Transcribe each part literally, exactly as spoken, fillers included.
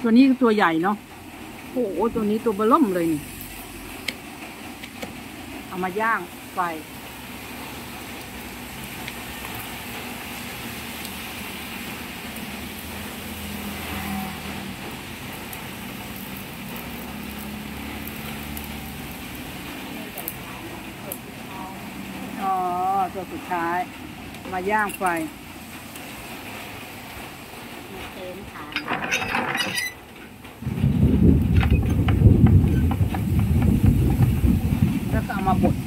ตัวนี้ตัวใหญ่เนาะโอ้โหตัวนี้ตัวเบล่มเลยนี่เอามาย่างไฟอ๋อตัวสุดท้ายมาย่างไฟมาเติมถ่านแล้วก็เอามาบด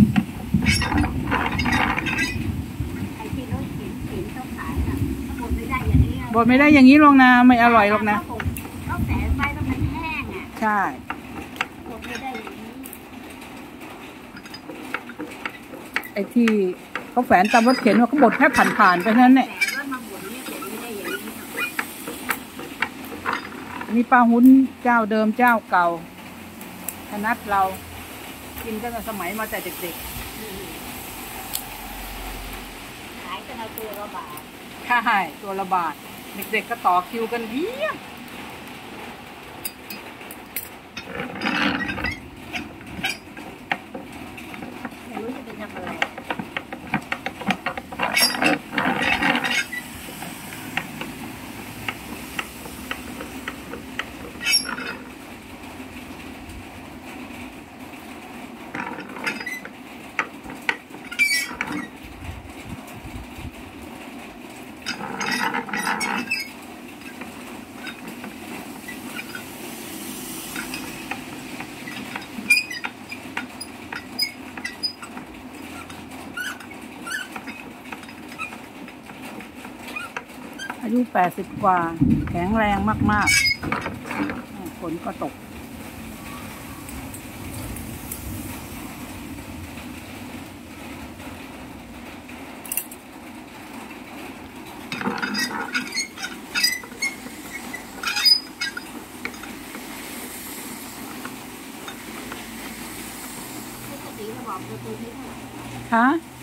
ไอ้ที่รถเข็นเข็นเขาขายอ่ะบดไม่ได้อย่างนี้บดไม่ได้อย่างนี้หรอกนะไม่อร่อยหรอกนะเขาแสนไฟแล้วมันแห้งอ่ะใช่บดไม่ได้อย่างนี้ไอ้ที่เขาแฝนตามรถเข็นว่าเขาบดแค่ผ่านๆไปเท่านั้นแหละมีปลาหุ้นเจ้าเดิมเจ้าเก่าถนัดเรากินตั้งแต่สมัยมาแต่เด็กๆขายกันเอาตัวละบาทใช่ตัวละบาทเด็กๆก็ต่อคิวกันเพียบไม่รู้จะไปทำอะไรอายุแปดสิบกว่าแข็งแรงมากๆฝนก็ตกฮะ